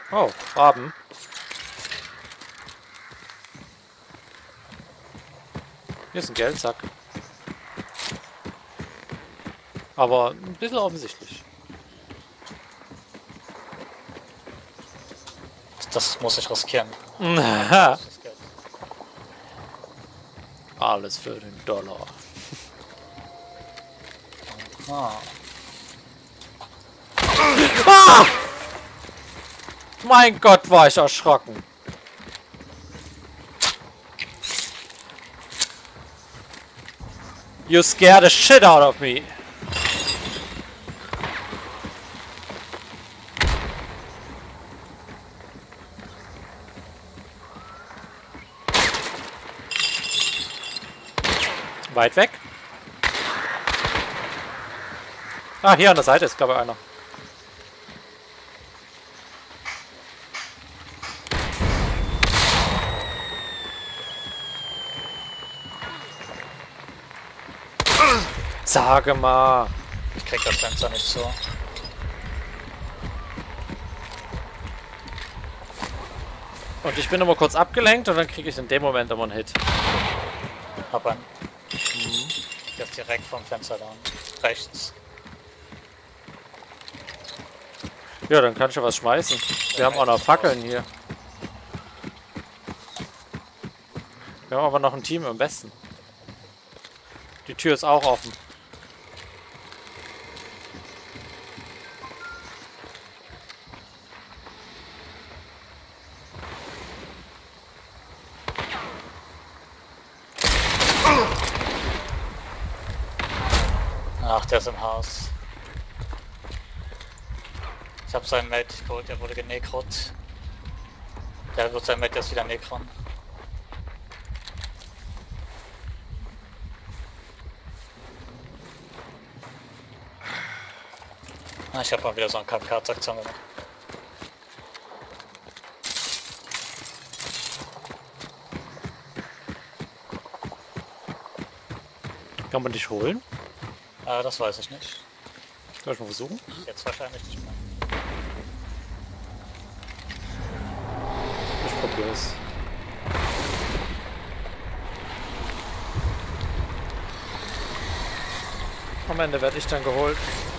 Oh, Raben. Hier ist ein Geldsack. Aber ein bisschen offensichtlich. Das muss ich riskieren. Aha. Das ist Geld. Alles für den Dollar. Ah. Ah! Mein Gott, war ich erschrocken. You scared the shit out of me. Weit weg. Ah, hier an der Seite ist, glaube ich, einer. Sage mal. Ich krieg das Fenster nicht zu. Und ich bin immer kurz abgelenkt und dann kriege ich in dem Moment immer einen Hit. Hab einen. Der ist direkt vom Fenster da. Rechts. Ja, dann kann ich ja was schmeißen. Wir haben auch noch Fackeln hier. Wir haben aber noch ein Team im Westen. Die Tür ist auch offen. Ach, der ist im Haus. Ich hab seinen Mate geholt, der wurde genekrot. Der wird sein Mate jetzt wieder nekron. Ah, ich hab mal wieder so einen Kamikaze-Aktion gemacht. Kann man dich holen? Das weiß ich nicht. Soll ich mal versuchen? Jetzt wahrscheinlich nicht mehr. Ich probiere es. Am Ende werde ich dann geholt.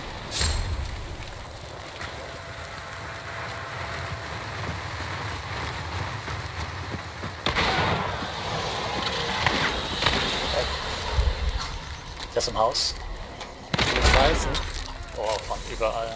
Der ist im Haus. Ich weiß nicht. Oh, von überall.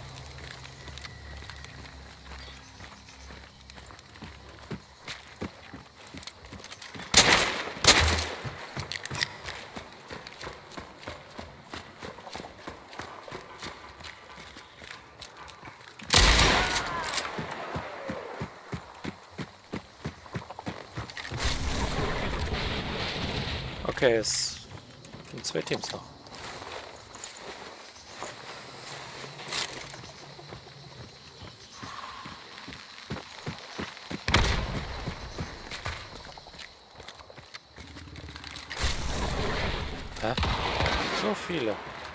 Okay, es sind 2 Teams noch. Hä? So viele.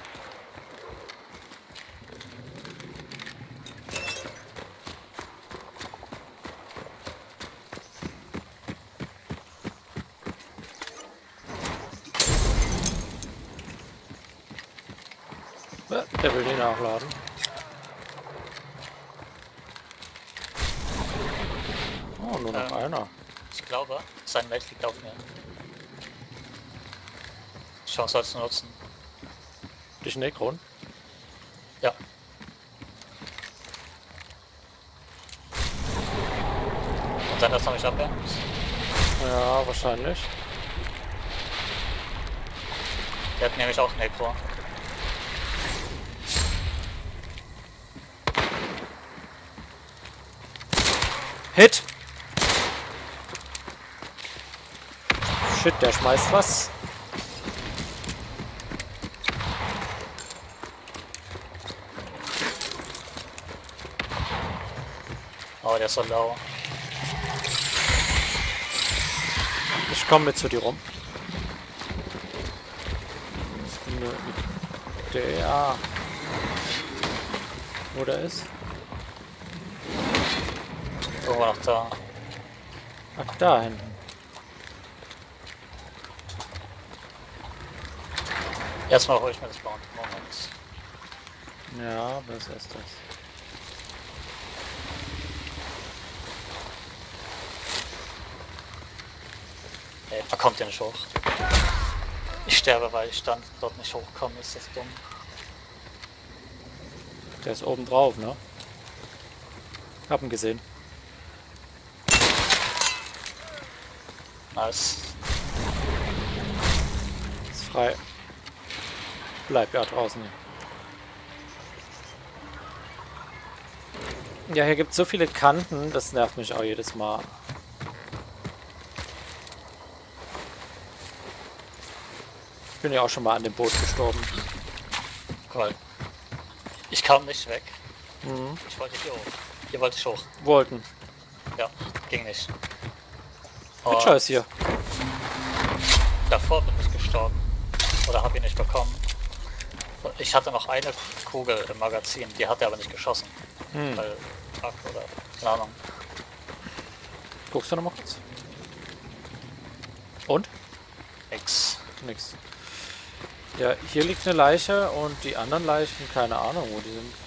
Der will den nachladen. Oh, nur noch einer. Ich glaube, sein Mate liegt auf mir. Chance sollst du nutzen. Dich Necron? Ja. Und dann das noch nicht abwehrt. Ja, wahrscheinlich. Der hat nämlich auch Necro. Hit! Shit, der schmeißt was. Oh, der ist so lau. Ich komme mit zu dir rum. Ich bin der. Wo der ist? irgendwo noch da. Ach, da hinten. Erstmal hole ich mir das Bounty. Moment. Ja, was ist das? Ey, man kommt ja nicht hoch. Ich sterbe, weil ich dann dort nicht hochkomme, ist das dumm. Der ist oben drauf, ne? Hab ihn gesehen. Nice. Ist frei. Bleib ja draußen hier. Ja, hier gibt es so viele Kanten, das nervt mich auch jedes Mal. Ich bin ja auch schon mal an dem Boot gestorben. Cool. Ich kam nicht weg. Mhm. Ich wollte hier hoch. Hier wollte ich hoch. Wollten. Ja, ging nicht. Mit Scheiß hier. Davor bin ich gestorben. Oder habe ihn nicht bekommen. Ich hatte noch eine Kugel im Magazin, die hat er aber nicht geschossen. Weil Bug oder keine Ahnung. Guckst du noch mal kurz? Und? Nix. Nix. Ja, hier liegt eine Leiche und die anderen Leichen, keine Ahnung, wo die sind.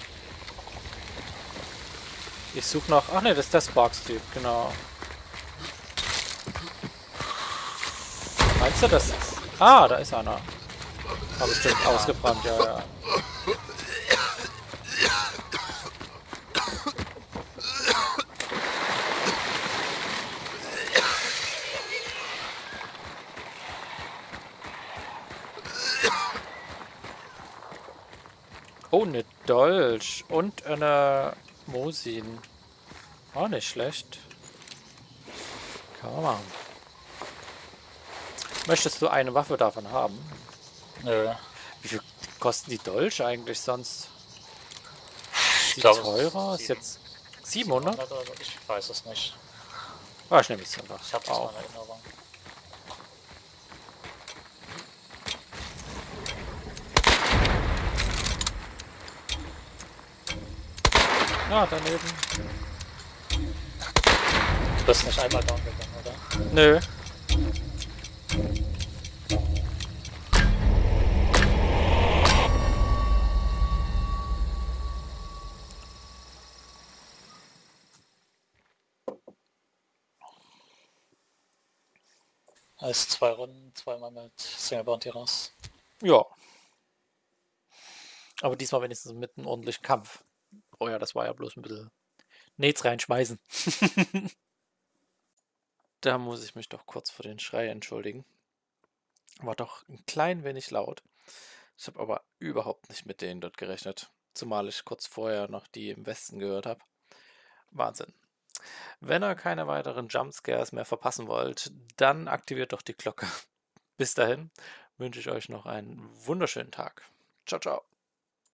Ich suche noch... Ach ne, das ist der Sparks-Typ, genau. Meinst du das? Ah, da ist einer. War bestimmt ausgebrannt, ja, ja. Oh, eine Dolch und eine Mosin. Auch nicht schlecht. Kann man machen. Möchtest du eine Waffe davon haben? Nö. Wie viel kosten die Dolch eigentlich sonst? Ich Die glaube, teurer? Ist jetzt 700? oder so. Ich weiß es nicht. Ah, ich nehme es einfach. Ich habe das Auch. mal in Erinnerung. Ah, daneben. Du bist nicht einmal down gegangen, oder? Nö. Heißt 2 Runden, zweimal mit Single Bounty raus. Ja. Aber diesmal wenigstens mit einem ordentlichen Kampf. Oh ja, das war ja bloß ein bisschen Nets reinschmeißen. Da muss ich mich doch kurz für den Schrei entschuldigen. War doch ein klein wenig laut. Ich habe aber überhaupt nicht mit denen dort gerechnet. Zumal ich kurz vorher noch die im Westen gehört habe. Wahnsinn. Wenn ihr keine weiteren Jumpscares mehr verpassen wollt, dann aktiviert doch die Glocke. Bis dahin wünsche ich euch noch einen wunderschönen Tag. Ciao, ciao.